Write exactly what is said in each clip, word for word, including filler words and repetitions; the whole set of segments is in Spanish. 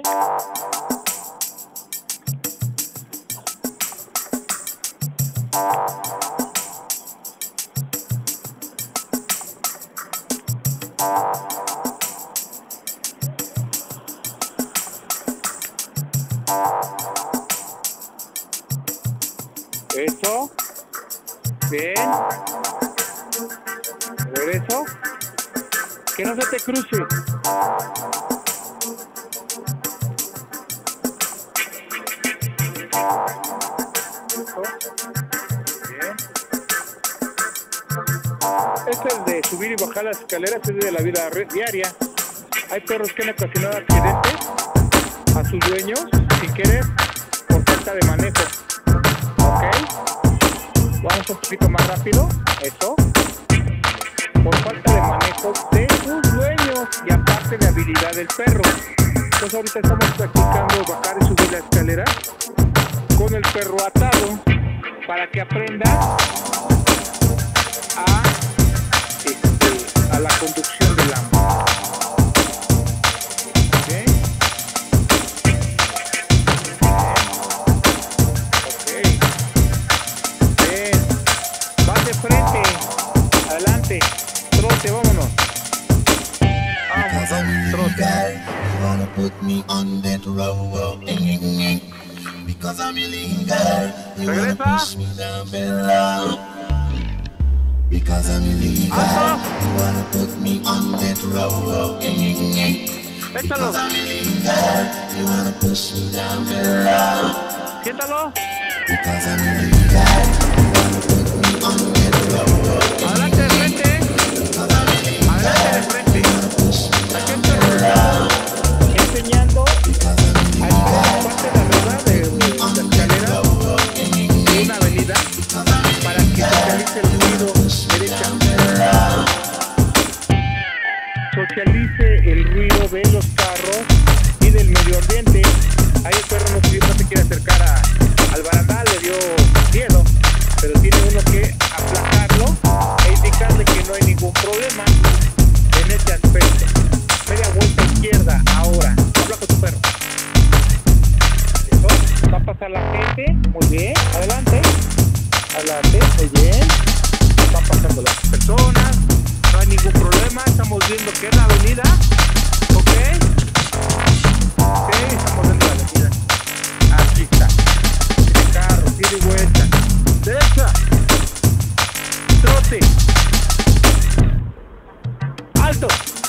Eso. Bien. Regreso. Que no se te cruce. Bien. Este es de subir y bajar las escaleras, es de la vida diaria. Hay perros que han ocasionado accidentes a sus dueños sin querer por falta de manejo. Ok, vamos un poquito más rápido. Eso, por falta de manejo de sus dueños y aparte de habilidad del perro. Entonces ahorita estamos practicando bajar y subir la escalera con el perro atado para que aprenda a, este, a la conducción del amo. Frente, adelante, trote, vámonos. Vamos, vamos, trote. You wanna put me on that road, because I'm illegal. You wanna push me down below, because I'm illegal. You wanna put me on that road, because I'm illegal. You wanna push me down below, siéntalo. because I'm illegal. You wanna put me on that adelante de frente, adelante de frente. Aquí estoy enseñando a la parte de arriba de la escalera de una avenida para que socialice el ruido derecha. Socialice el ruido de los carros y del medio ambiente. Ahí el perro no, no se quiere acercar a, al barandal, le dio miedo, pero tiene uno que aplacarlo e indicarle que no hay ningún problema en este aspecto. Media vuelta izquierda ahora. Habla con tu perro. Eso. Va a pasar la gente. Muy bien. Adelante. Adelante. Muy bien. Van pasando las personas. No hay ningún problema. Estamos viendo que es la avenida. Ok. Ok. Estamos viendo la avenida. Aquí está. Tiene carro. Tiene vuelta. Derecha. Trote. Alto.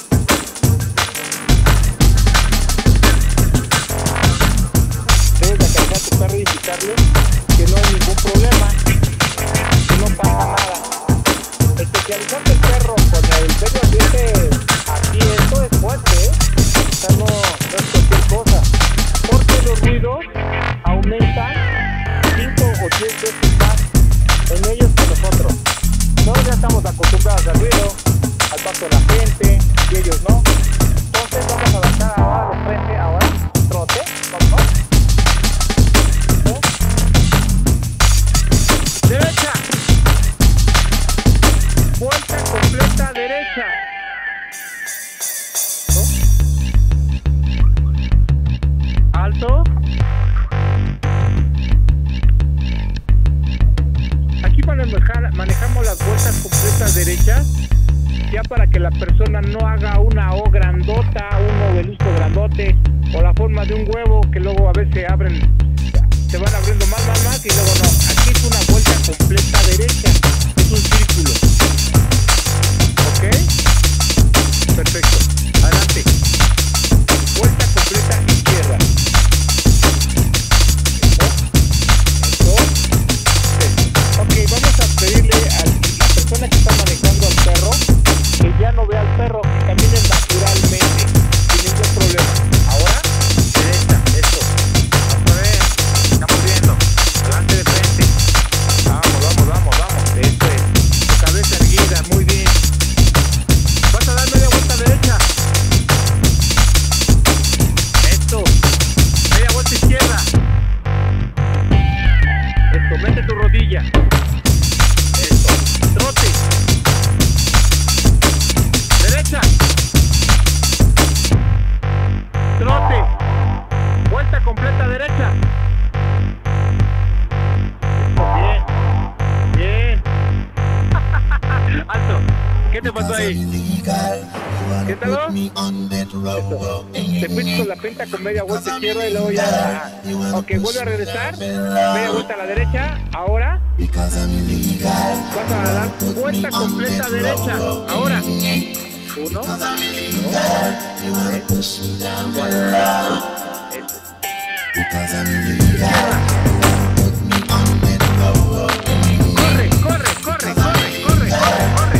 Debes de acariciar a tu perro y indicarle que no hay ningún problema, que no pasa nada. Especializarte el perro con el medio ambiente aquí, esto es fuerte, ¿eh? O sea, no, no es cualquier cosa, porque los ruidos aumentan cinco o diez veces más en ellos que nosotros. Nosotros ya estamos acostumbrados al ruido, al paso de la gente, y ellos no. Entonces vamos a avanzar ahora de frente, ahora, trote, vamos. ¿No? Derecha. Vuelta completa derecha. ¿No? Alto. Aquí manejamos las vueltas completas derechas, ya para que la persona no haga una O grandota, un obelisco grandote, o la forma de un huevo que luego a veces se abren, se van abriendo más, más, más, y luego no. Aquí es una vuelta completa derecha, es un círculo. ¿Ok? Perfecto. Adelante. Vuelta completa izquierda. Ok, vamos a pedirle a la persona que está manejando al perro que ya no vea al perro, que camine naturalmente, sin ningún problema. Ahora, derecha, eso. Vamos a ver, estamos viendo. Adelante de frente. Vamos, vamos, vamos, vamos. vuelta completa derecha. Bien, bien. Alto. ¿Qué te pasó ahí? ¿Qué tal? Esto. Te fuiste con la pinta con media vuelta izquierda y luego ya. Ok, vuelve a regresar. Media vuelta a la derecha. Ahora vas a dar vuelta completa derecha. Ahora. Uno, dos, tres, cuatro. Corre, corre, corre, corre, corre, corre, corre.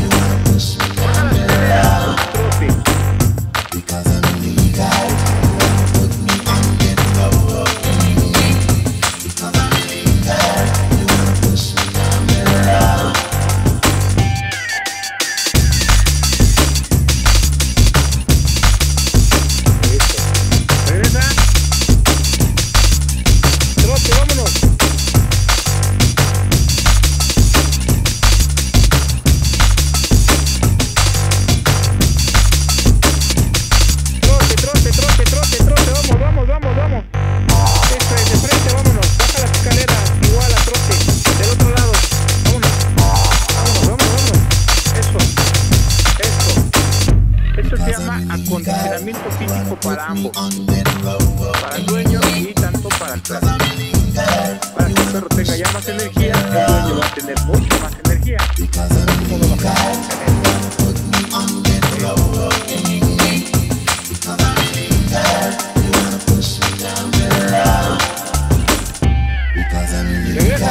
Acondicionamiento físico para ambos, para el dueño y tanto para el perro. Para que el perro tenga ya más energía, el dueño va a tener mucha más energía. ¿Cómo bajar? Regresa.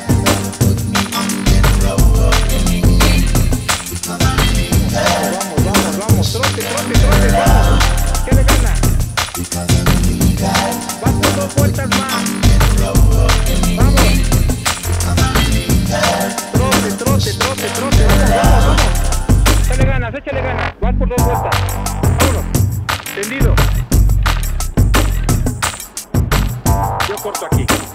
Vamos, vamos, vamos, trote, trote, trote, vamos. ¿Qué le gana? Vas por dos vueltas más. Vamos. Trote, trote, trote, trote, vamos, vamos, vamos. Échale ganas, échale ganas. Vas por dos vueltas. Vámonos. Tendido. Yo corto aquí.